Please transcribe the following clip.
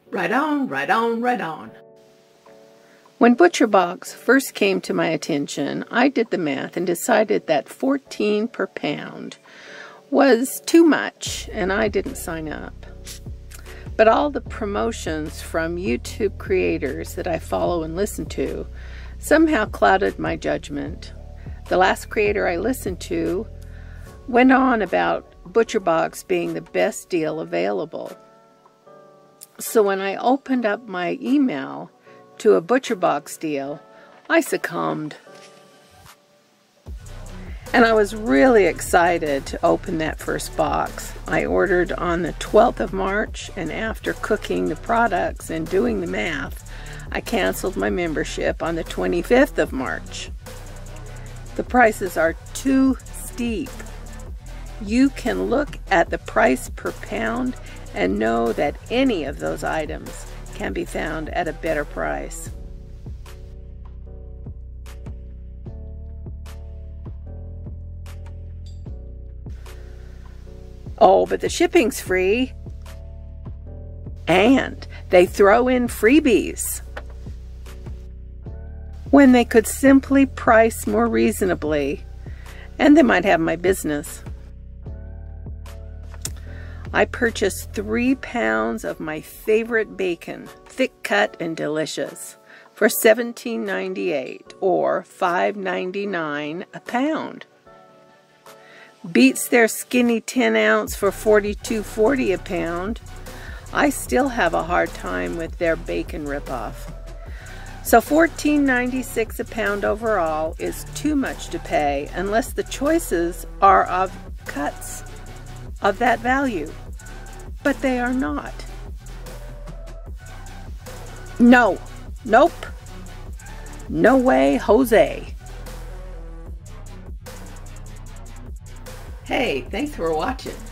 Right on, right on, right on. When ButcherBox first came to my attention, I did the math and decided that $14 per pound was too much, and I didn't sign up. But all the promotions from YouTube creators that I follow and listen to somehow clouded my judgment. The last creator I listened to went on about ButcherBox being the best deal available. So when I opened up my email to a ButcherBox deal, I succumbed. And I was really excited to open that first box. I ordered on the 12th of March, and after cooking the products and doing the math, I canceled my membership on the 25th of March. The prices are too steep. You can look at the price per pound and know that any of those items can be found at a better price. Oh, but the shipping's free. And they throw in freebies when they could simply price more reasonably, and they might have my business. I purchased 3 pounds of my favorite bacon, thick cut and delicious, for $17.98 or $5.99 a pound. Beats their skinny 10-ounce for $42.40 a pound. I still have a hard time with their bacon ripoff. So $14.96 a pound overall is too much to pay unless the choices are of cuts of that value, but they are not. No, nope, no way, Jose. Hey, thanks for watching.